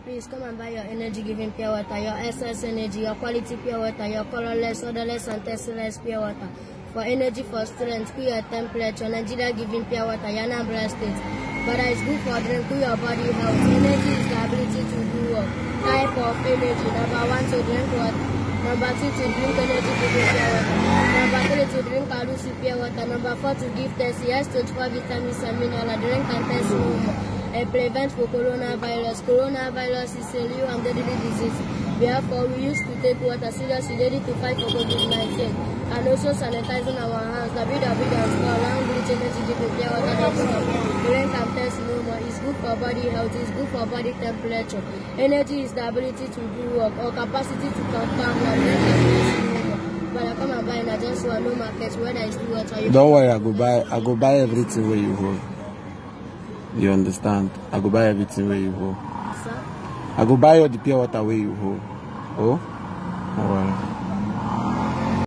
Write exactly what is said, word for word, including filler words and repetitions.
Please come and buy your energy giving pure water, your essence energy, your quality pure water, your colorless, odorless, and tasteless pure water. For energy, for strength, cool your temperature, Nigeria giving pure water, Anambra State. But it's good for drink, cool your body health. Energy is the ability to do work. Type of energy, number one, to drink water. Number two, to drink energy giving pure water. Number three, to drink Alusi pure water. Number four, to give test. Yes, twenty-four vitamins and minerals. Drink and test no more. And prevent for coronavirus. Coronavirus is a new and deadly disease. Therefore, we used to take water seriously ready to fight for COVID nineteen. And also sanitizing our hands. The bit of it has for around bleach energy giving pure water don't stop. Drink and test no more. It's good for body health. It's good for body temperature. Energy is the ability to do work or capacity to perform. But I come and buy and I just want no market whether it's two water. Don't worry, I go buy I go buy everything where you hold. You understand? I go buy everything where you hold. Sir? I go buy all the pure water where you hold. Oh? Alright.